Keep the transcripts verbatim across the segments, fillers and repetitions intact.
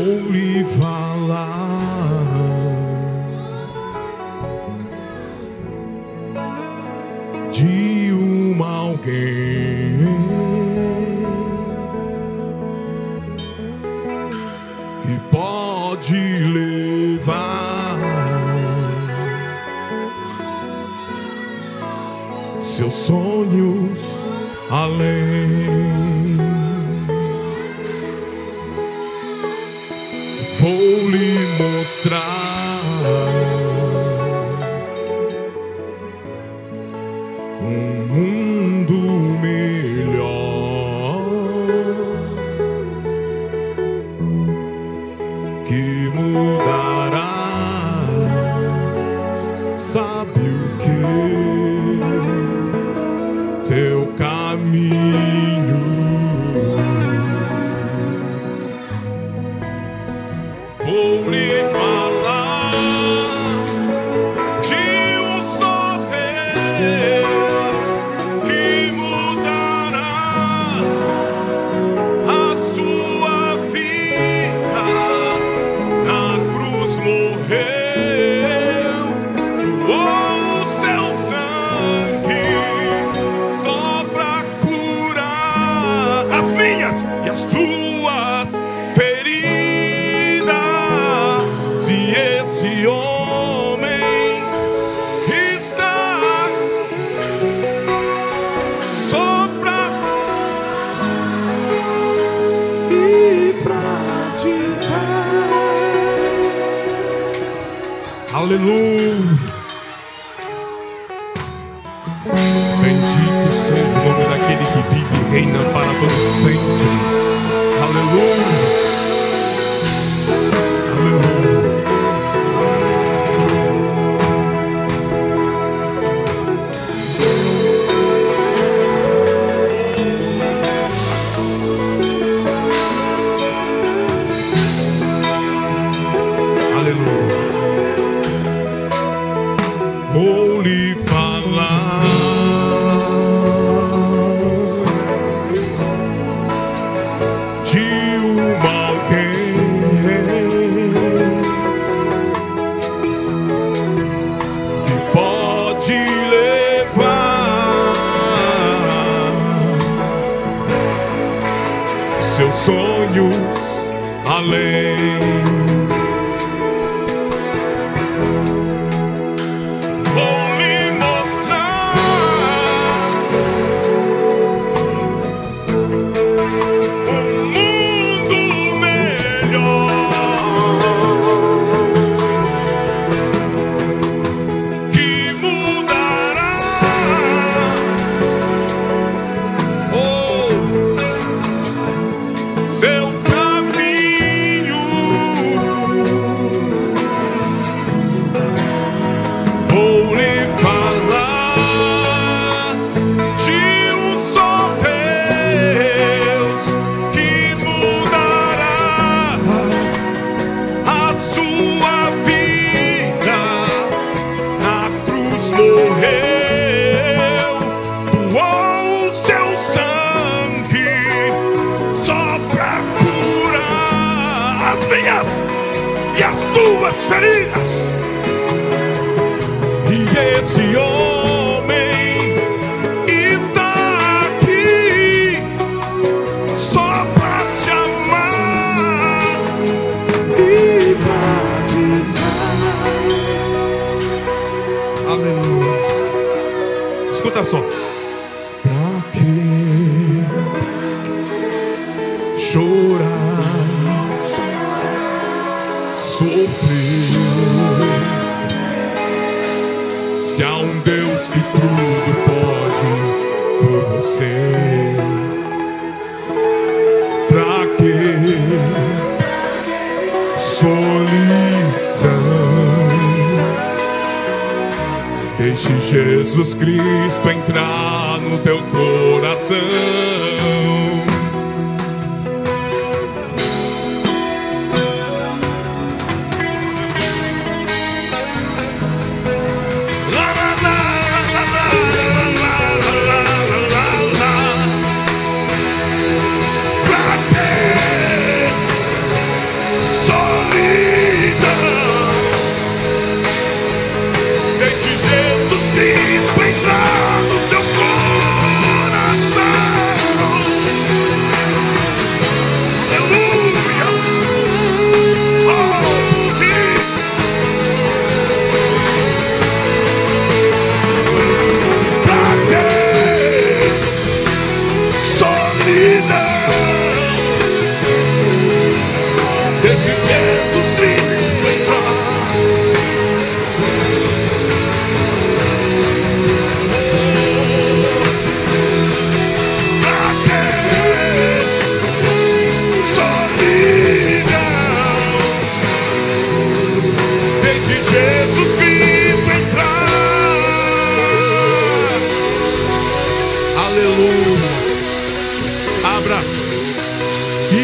vou lhe falar de uma alguém que pode levar seus sonhos além. Vou lhe mostrar um mundo melhor que mudará, sabe o que? Teu caminho. Vou lhe falar de um só Deus que mudará a sua vida. Na cruz morreu, doou o seu sangue só pra curar as minhas e as tuas feridas. Esse homem está só pra ir pra dizer aleluia. Bendito seja o nome daquele que vive e reina para todo sempre. Aleluia. Vou lhe falar de uma alguém que pode levar seus sonhos além. E as tuas feridas. E esse homem está aqui só pra te amar e pra dizer aleluia. Escuta só. Pra que chorar, sofrer, se há um Deus que tudo pode por você? Pra que solidão? Deixe Jesus Cristo entrar no teu coração.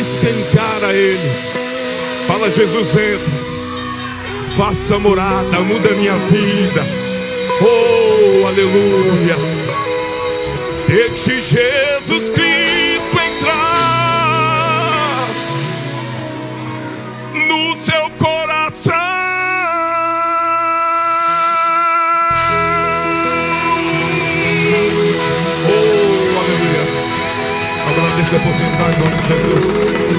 esquentar a Ele. Fala: Jesus, entra. Faça morada, muda a minha vida. Oh, aleluia. Deixe Jesus Cristo entrar no seu coração. Oh, aleluia. Agradeço a oportunidade em nome de Jesus.